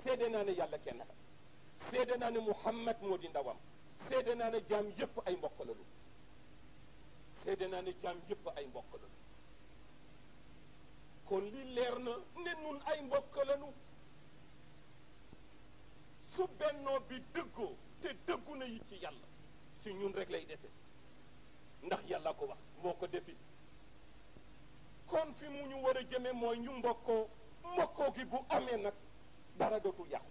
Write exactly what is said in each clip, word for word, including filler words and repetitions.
seede naa ne yàlla kenn la seede naa ne Muhammad moo di ndawam seede naa ne jaam yépp ay mbokk lañu seede naa ne jaam yépp ay mbokk lañu kon li leer na ne nun ay mbokk lañu su bennoo bi dëggoo te dëggu na it ci yàlla ci ñun rek lay dese ndax yàlla ko wax moo ko defi kon fi mu ñu war a jëme mooy ñu mbokkoo mbokkoo gi bu amee nag dara dootul yàqu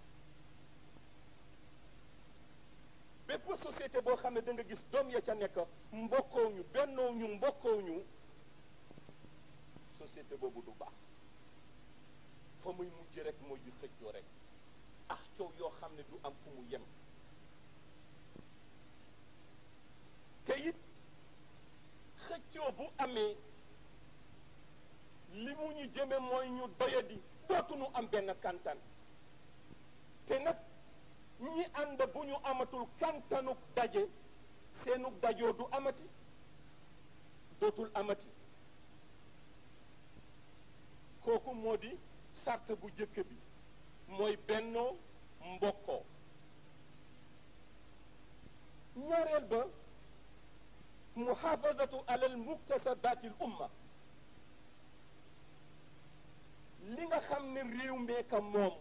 bépp société boo xam ne da nga gis doom ya ca nekk mbokkoo ñu bennoo ñu mbokkoo ñu société boobu du baax fa muy mujj rek mooy di xëccoo rek ah coow yoo xam ne du am fu mu yem te it xëccoo bu amee li mu ñu jëme mooy ñu doyadi dootuñu am benn kantan te nag ñi ànd bu ñu amatul kantanuk daje seenuk dajoo du amati dootul amati kooku moo di sart bu jëkk bi mooy bennoo mbokkoo ñaareel ba muhafazatu alal muktasabaati l umma li nga xam ne réew mee ka moom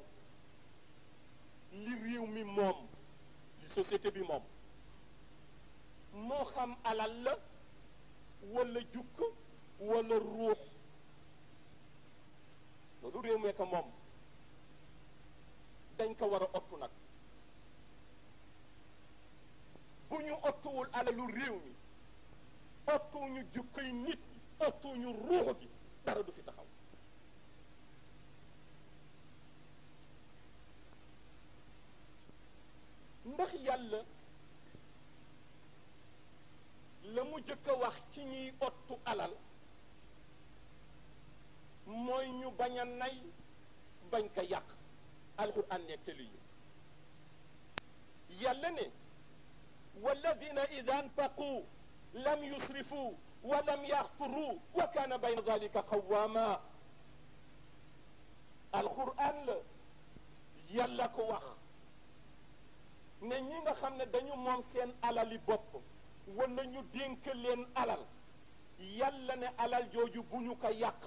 li réew mi moom li société bi moom moo xam alal la wala jukk wala ruux loolu réew mee ka moom dañ ko war a ottu nag bu ñu ottuwul alalu réew mi ottuñu jukkoy nit ñi ottuñu ruux gi dara du fi taxaw ndax yàlla la mu jëkk a wax ci ñuy ottu alal mooy ñu bañ a nay bañ ko yàq alquran nettali ñu yàlla ne walladina ida anfaqu lam yusrifu wa lam yaxturu wa kaana bayna dalika qawama alquran la yàlla ko wax ne ñi nga xam ne dañu moom seen alali bopp wala ñu dénk leen alal yàlla ne alal jooju bu ñu ko yàq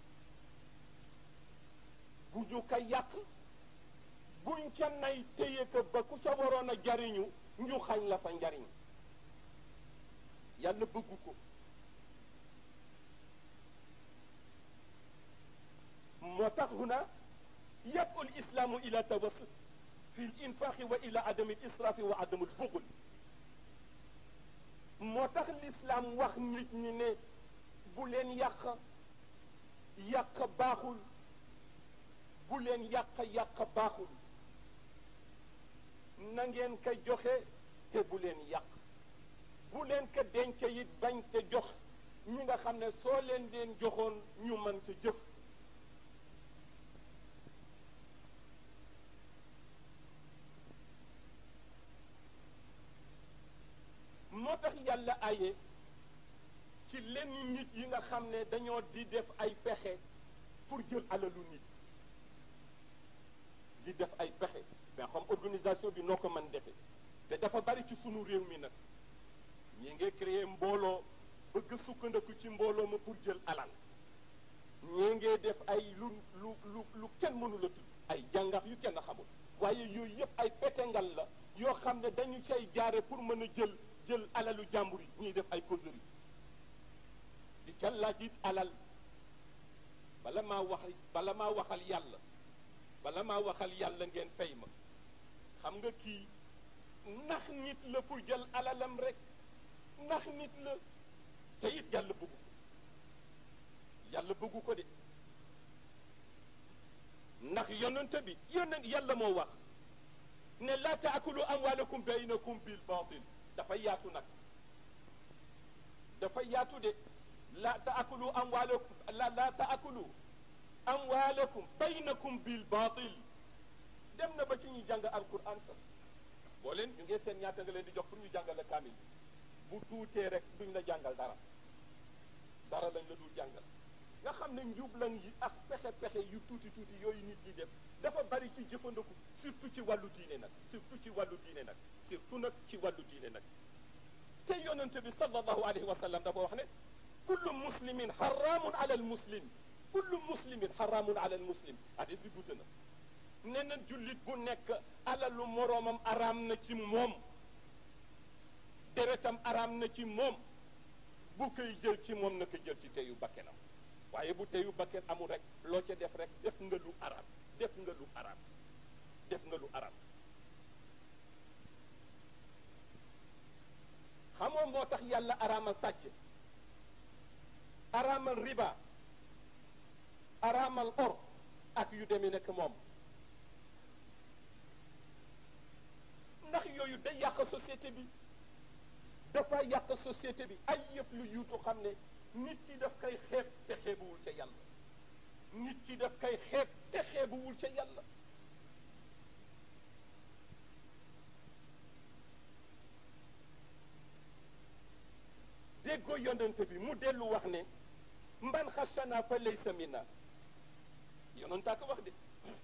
bu ñu ko yàq buñ ca nay téye ko ba ku ca waroon a jariñu ñu xañ la sa njariñ yàlla bëggu ko moo tax huna yad'u l-islaamu ila tawassut fi l-infaqi wa ila adami l-israfi wa adamu l-buxl moo tax l'islam wax nit ñi ne bu leen yàq yàq baaxul bu leen yàq yàq baaxul na ngeen ko joxe te bu leen yàq bu leen ko denc it bañ te jox ñi nga xam ne soo leen leen joxoon ñu mën ca jëf moo tax yàlla aye ci lenn nit yi nga xam ne dañoo di def ay pexe pour jël alalu nit di def ay pexe mais xam organisation bi noo ko mën defe te dafa bari ci sunu réew mi nag ñi ngi créer mbooloo bëgg sukkandiku ci mbooloo ma pour jël alal ñi ngi def ay lu lu lu lu kenn mënu la tudd ay jàngax yu kenn xamul waaye yooyu yëpp ay petengal la yoo xam ne dañu cay jaare pour mën a jël jël alalu jàmbur yi ñuy def ay causerie di ca laaj it alal bala maa wax bala maa waxal yàlla bala maa waxal yàlla ngeen fay ma xam nga kii ndax nit la pour jël alalam rek ndax nit la te it yàlla bëggu ko yàlla bëggu ko de ndax yonent bi yonent yàlla moo wax ne laa taakulu amwaalakum baynakum bil baatil dafa yaatu nag dafa yaatu de laa taakulu amwaalakum la laa taakulu amwaalakum baynakum bil baatil dem na ba ci ñuy jàng alquran sax boo leen ñu ngi seen ñaata nga leen di jox pour ñu jàngal la kaamil bu tuutee rek duñ la jàngal dara dara lañ la dul jàngal nga xam ne njublan yi ak pexe-pexe yu tuuti tuuti yooyu nit ñi def dafa bari ci jëfandiku surtout ci wàllu diine nag surtout ci wàllu diine nag surtout nag ci wàllu diine nag te yonente bi sallallahu alayhi wa sallam dafa wax ne kullu muslimin xaraamun ala al muslim kullu muslimin xaraamun ala al muslim hadis bi gudd na nee na jullit bu nekk alalu moroomam araam na ci moom deretam araam na ci moom bu koy jël ci moom na ko jël ci teyu bakkenam waaye bu teyu bakken amul rek loo ca def rek def nga lu araam def nga lu araam def nga lu araam xamoo moo tax yàlla araamal sàcc araamal riba araamal or ak yu demee nekk moom ndax yooyu day yàq société bi dafa yàq société bi ay yëf lu yuutu xam ne nit ki daf koy xeeb te xeebuwul ca yàlla nit ki daf koy xeeb te xeebuwul ca yàlla déggoo yonent bi mu dellu wax ne mban xasana fa laysa minna yonentaa ko wax de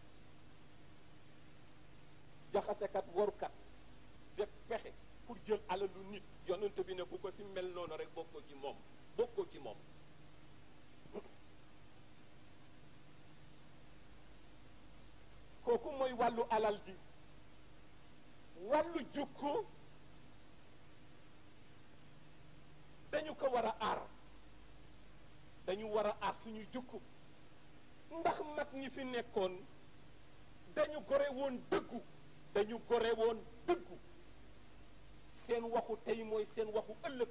jaxasekat warukat def pexe pour jël alalu nit yonent bi ne bu ko ci mel noonu rek bokkoo ci moom bokkoo ci moom kooku mooy wàllu alal ji wàllu jukko dañu ko war a aar dañu war a aar suñu jukko ndax mag ñi fi nekkoon dañu gore woon dëggu dañu gore woon dëggu seen waxu tey mooy seen waxu ëllëg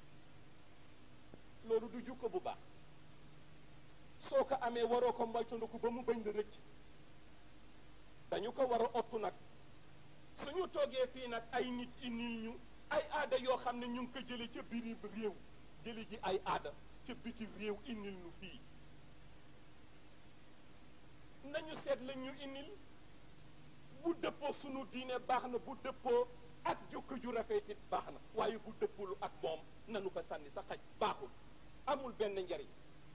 loolu du jukko bu baax soo ko amee waroo ko moytandiku ba mu bañ la rëcc dañu ko war a ottu nag suñu toogee fii nag ay nit indil ñu ay aada yoo xam ne ñu ngi ko jële ca biir réew jële ji ay aada ca biti réew indil ñu fii nañu seet la ñu indil bu dëppoo sunu diine baax na bu dëppoo ak jukko ju rafet it baax na waaye bu dëppulu ak moom nanu ko sànni sa xaj baaxul amul benn njariñ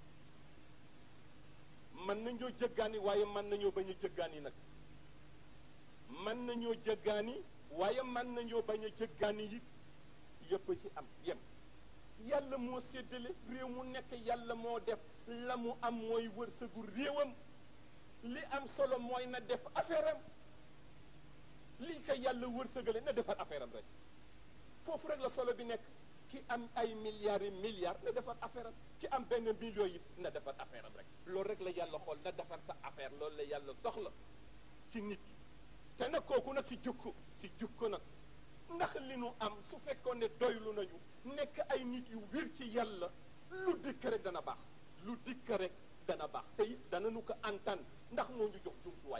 mën nañoo jëggaani waaye mën nañoo bañ a jëggaani nag mën nañoo jëggaani waaye mën nañoo bañ a jëggaani yi yëpp ci am yem yàlla moo séddale réew mu nekk yàlla moo def la mu am mooy wërsëgu réewam li am solo mooy na def affaire am lii ko yàlla wërsëgale na defar affaire am rek foofu rek la solo bi nekk ki am ay milliards yi milliards na defar affaire am ki am benn million yi na defar affaire am rek loolu rek la yàlla xool na defar sa affaire loolu la yàlla soxla ci nit ki te nag kooku nag si jukko si jukko nag ndax li nu am su fekkoon ne doylu nañu nekk ay nit yu wér ci yàlla lu dikk rek dana baax lu dikk rek dana baax te it dana nu ko antan ndax moo ñu jox jumtuwaay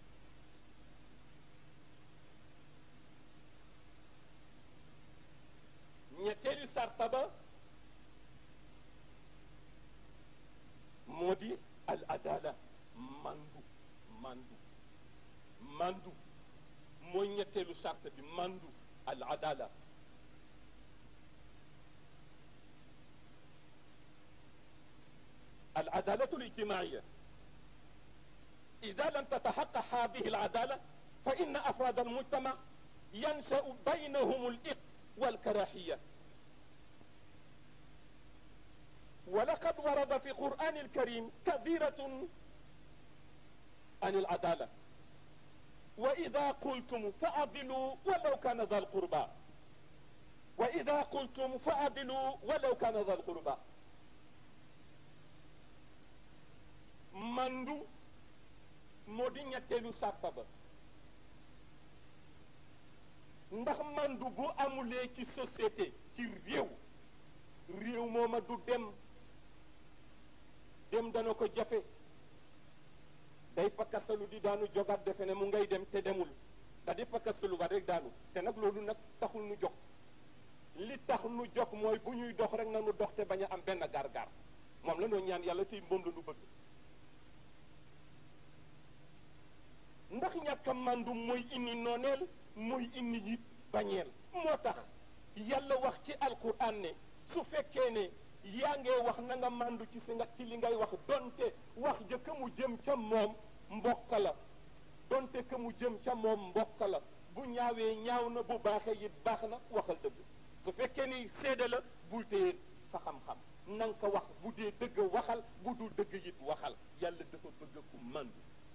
ñetteelu sarta ba moo di al adala mandu mandu mandu mooy ñetteelu sarta bi mandu al adala العدالة الاجتماعية إذا لم تتحقق هذه العدالة فإن أفراد المجتمع ينشأ بينهم الإق والكراهية ولقد ورد في القرآن الكريم كثيرة عن العدالة وإذا قلتم فعدلوا ولو كان ذا القربى وإذا قلتم فعدلوا ولو كان ذا القربى mandu moo di ñetteelu sàppa ba ndax mandu bu amulee ci société ci réew réew mooma du dem dem dana ko jafe day pakkasalu di daanu jogaat defe ne mu ngay dem te demul da di pakkasalu ba rek daanu te nag loolu nag taxul nu jog li tax nu jog mooy bu ñuy dox rek nanu dox te bañ a am benn gaar-gaar moom la noo ñaan yàlla tey moom la nu bëgg ndax ñàkk a màndu mooy indi nooneel mooy indi it bañeel moo tax yàlla wax ci alquran ne su fekkee ne yaa ngee wax na nga màndu ci si nga ci li ngay wax donte wax jëkk mu jëm ca moom mbokk la donte que mu jëm ca moom mbokk la bu ñaawee ñaaw na bu baaxee it baax na waxal dëgg su fekkee ni seede la bul téye sa xam-xam na nga ko wax bu dee dëgg waxal bu dul dëgg it waxal yàlla dafa bëgg ku màndu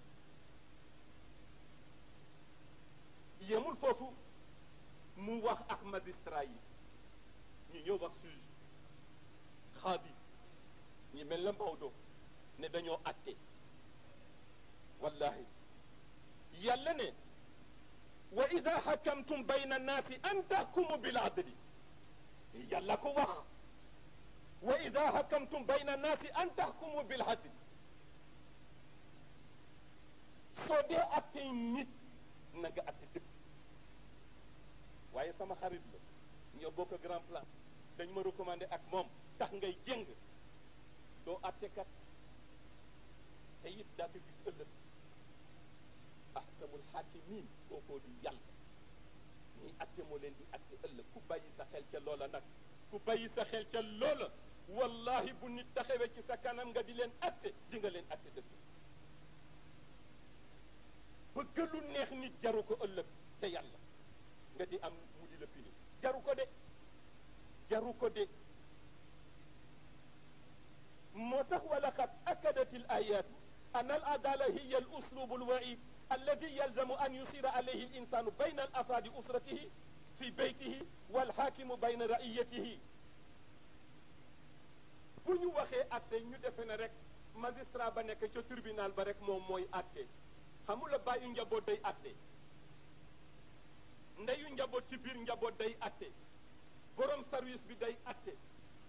yemul foofu mu wax ak magistrat yi ñu ñëw wax juge xaadi ñi mel na Maodo ne dañoo atte wallahi yàlla ne wa ida xakamtum bayna annaasi an taxkumu bil adli yàlla ko wax wa ida xakamtum bayna annaasi an taxkumu bil adli soo dee atte nit na nga atte dëgg waaye sama xarit la ñoo bokk grand place dañ ma recommandé ak moom tax ngay jëng doo attekat te it daa ko gis ëllëg ahkamul xaakimin kookoo di yàlla ñuy atte moo leen di atte ëllëg ku bàyyi sa xel ca loola nag ku bàyyi sa xel ca loola wallahi bu nit taxawee ci sa kanam nga di leen atte di nga leen atte dëgg bëgg lu neex nit jaru ko ëllëg ca yàlla nga di am mu di la fini jaru ko de jaru ko de moo tax wala xat akadat al ayat an al adala hiya al uslub al wa'id الذي يلزم أن يصير عليه الإنسان بين الأفراد أسرته في بيته والحاكم بين رعيته bu ñu waxee atte ñu defe ne rek magistrat ba nekk ca tribunal ba rek moom mooy atte xamula bàyyi njaboot day atte ndeyu njaboot ci biir njaboot day atte borom service bi day atte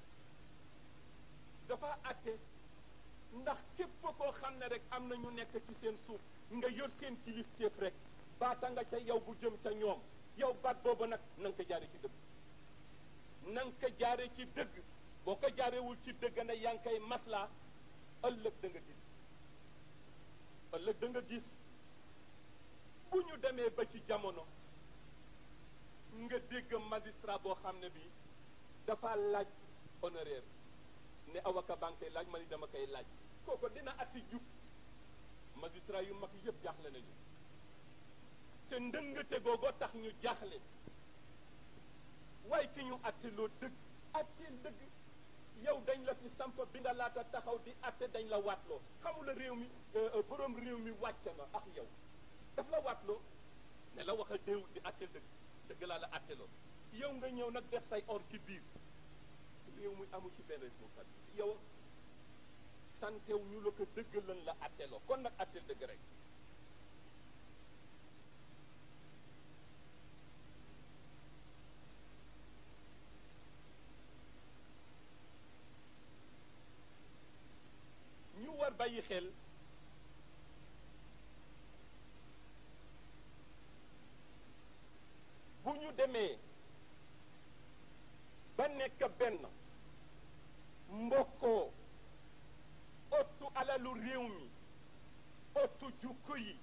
dafa atte ndax képp koo xam ne rek am na ñu nekk ci seen suuf nga yor seen kilifteef rek baata nga ca yow bu jëm ca ñoom yow baat boobu nag na nga ko jaare ci dëgg na nga ko jaare ci dëgg boo ko jaarewul ci dëgg ne yaa ngi koy maslaa ëllëg da nga gis ëllëg da nga gis bu ñu demee ba ci jamono nga dégg magistrat boo xam ne bi dafa laaj honoraire ne avocat baa ngi koy laaj ma ni dama koy laaj kooku dina atti jub magistrat yu mag yëpp jaaxle nañu te ndëngate googoo tax ñu jaaxle waaye ci ñu atteloo dëgg atteel dëgg yow dañ la fi samp bi nga laata taxaw di atte dañ la waatloo xamula réew mi borom réew mi wàcce na ak yow daf la waatloo ne la waxal déew di atteel dëgg dëgg laa la atteloo yow nga ñëw nag def say or ci biir réew mi amu ci benn responsabilité yow santew ñu la ko dëgg lan la atteloo kon nag atteel dëgg rek ñu war bàyyi xel bu ñu demee ba nekk benn mbokkoo ottu alalu réew mi ottu jukko yi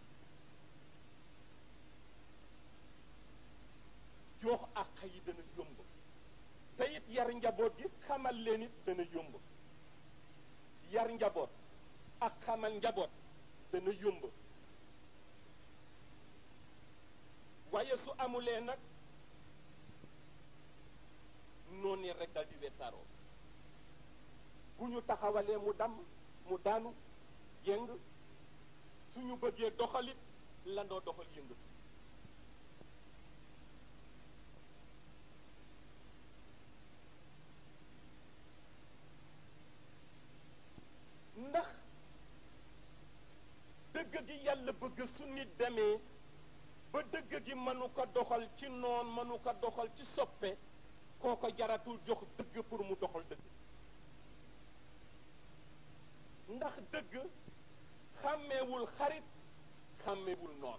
jox àq yi dana yomb te it yar njaboot gi xamal leen it dana yomb yar njaboot ak xamal njaboot dana yomb waaye su amulee nag noonu rek dal di wesaaroo bu ñu taxawalee mu damm mu daanu yëng suñu bëggee doxalit landoo doxal yëngatu ndax dëgg gi yàlla bëgg su nit demee ba dëgg gi mënu ko doxal ci noon mënu ko doxal ci soppe kooko jaratul jox dëgg pour mu doxal dëgg ndax dëgg xàmmeewul xarit xàmmeewul noon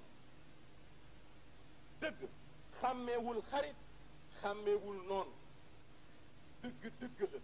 dëgg xàmmeewul xarit xàmmeewul noon dëgg dëgg la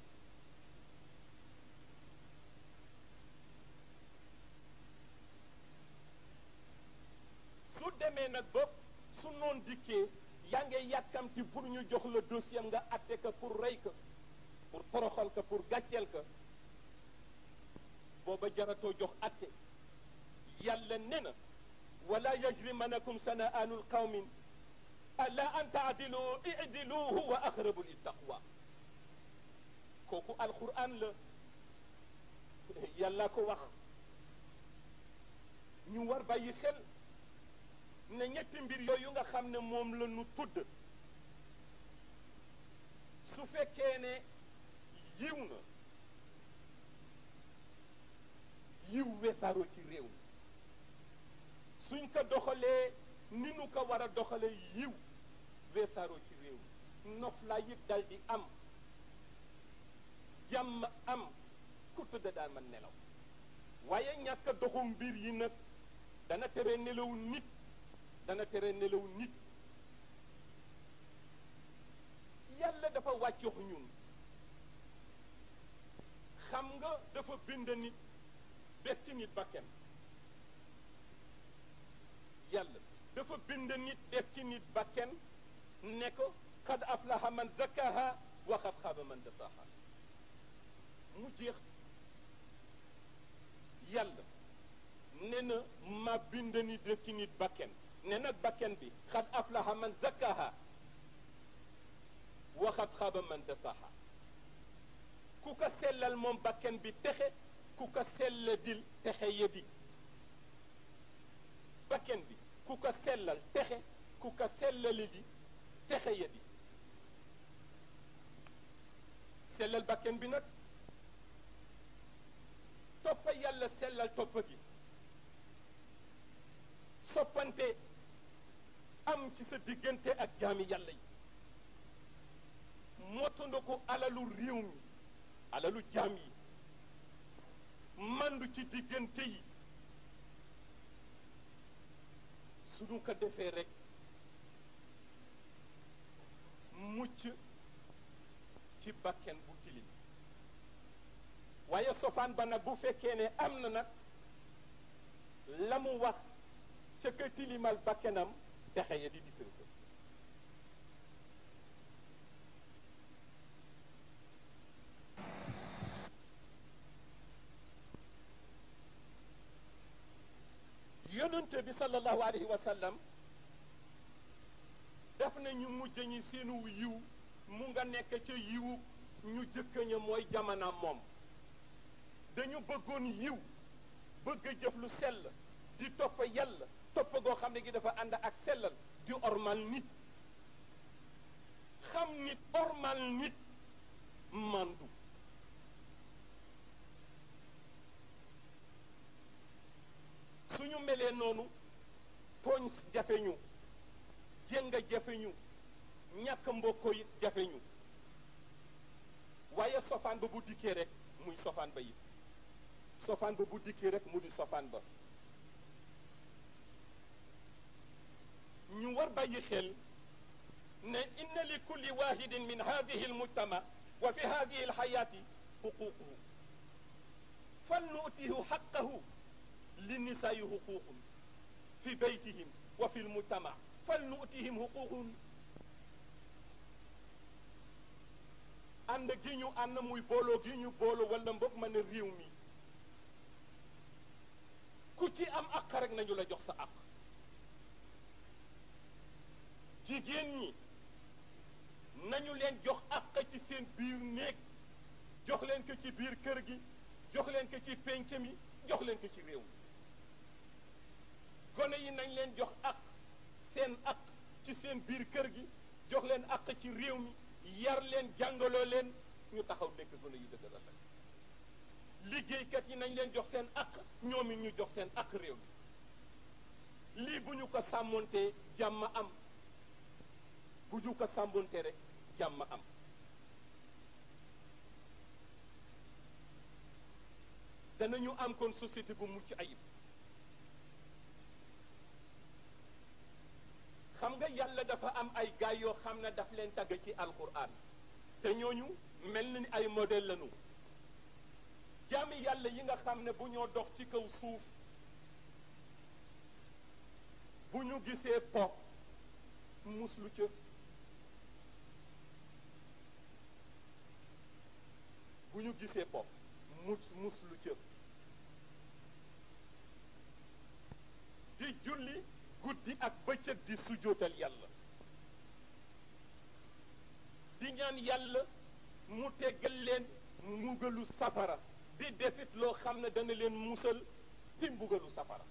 su demee nag ba su noon dikkee yaa ngi yàkkamti pour ñu jox la dossier nga atte ko pour rey ko pour toroxal ko pour gàcceel ko booba jaratoo jox atte yàlla ne na wala yajrimanakum sana'anu qawmin alla an taadilu idilu huwa aqrabu littaqwa kooku alquran la yàlla ko wax ñu war bàyyi xel ne ñetti mbir yooyu nga xam ne moom la ñu tudd su fekkee ne yiw na yiw wesaaroo ci réew mi suñ ko doxalee ni nu ko war a doxalee yiw wesaaroo ci réew mi noflaay yëpp dal di am jàmm am ku tëdd daan man nelaw waaye ñàkk a doxu mbir yi nag dana tere nelaw nit dana tere nelaw nit yàlla dafa wàccox ñun xam nga dafa bind nit def ci nit bakken yàlla dafa bind nit def ci nit bakken ne ko xad aflaha man zakkaha wa xad xaaba man dasaha mu jeex yàlla ne na ma bind nit def ci nit bakken ne nag bakken bi xad aflaha man zakkaha wa xad xaaba man dasaha ku ko sellal moom bakken bi texe ku ko selladil texe yedi bakken bi ku ko sellal texe ku ko sellali di texe yedi sellal bakken bi nag toppa yàlla sellal toppa gi soppante am ci sa diggante ak jaami yàlla yi motandiku alalu réew mi alalu jaam yi mandu ci diggante yi suñu ko defee rek mucc ci bakken bu tilim waaye sofaan ba nag bu fekkee ne am na nag la mu wax ca ka tilimal bakkenam texe ya di dikkal ko yonente bi sallallahu alayhi wa sallam def na ñu mujj ñi seenu yiw mu nga nekk ca yiwu ñu jëkk ña mooy jamonaam moom dañu bëggoon yiw bëgg jëf lu sell di topp yàlla topp goo xam ne gi dafa ànd ak sellal di ormal nit xam nit ormal nit mandu suñu melee noonu tooñ jafeñu jénga jafeñu ñàkk mbokko yi jafeñu waaye sofaan ba bu dikkee rek muy sofaan ba it sofaan ba bu dikkee rek mu di sofaan ba ñu war bàyyi xel ne inna li kulli wahidin min hadihi almujtama wa fi hadihi alxayaati xuququhu fal nuutihu xaqahu linnisaa'i xuququn fi baytihim wa fi lmujtama fal nuutihim xuququn ànd gi ñu ànd muy booloo gi ñu booloo wala mbokk ma ne réew mi ku ci am àq rek nañu la jox sa àq jigéen ñi nañu leen jox àq ci seen biir néeg jox leen ko ci biir kër gi jox leen ko ci pénc mi jox leen ko ci réew mi gone yi nañ leen jox àq seen àq ci seen biir kër gi jox leen àq ci réew mi yar leen jàngaloo leen ñu taxaw nekk gone yu dëgg rafet liggéeykat yi nañ leen jox seen àq ñoom it ñu jox seen àq réew mi lii bu ñu ko sàmmontee jàmm am bu ñu ko sàmmontee rek jàmm am danañu am kon société bu mucc ayib xam nga yàlla dafa am ay gaay yoo xam ne daf leen tagg ci alquran te ñooñu mel na ni ay modèle lañu jaami yàlla yi nga xam ne bu ñoo dox ci kaw suuf bu ñu gisee po muslu ca bu ñu gisee po mus muslu ca di julli guddi ak bëccëg di sujjóotal yàlla di ñaan yàlla mu teggal leen mbugalu safara di defit loo xam ne dana leen musal di mbugalu safara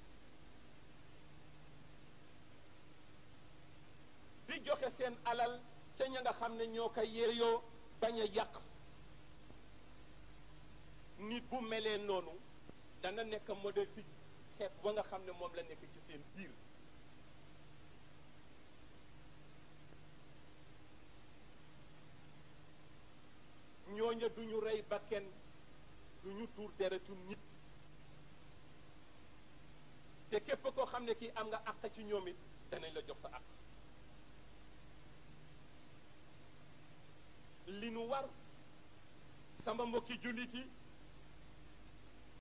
di joxe seen alal ca ña nga xam ne ñoo koy yeeyoo bañ a yàq nit bu melee noonu dana nekk modèle fi xeet ba nga xam ne moom la nekk ci seen biir ñooña duñu rey bakken duñu tuur deretu nit te képp koo xam ne kii am nga àq ci ñoom it danañ la jox sa àq li nu war sama mbokki jullit yi